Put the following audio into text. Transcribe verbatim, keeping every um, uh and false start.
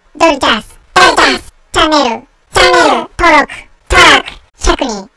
ドルチャス、ドルチャスチャンネル、チャンネル登録、登録ひゃくにん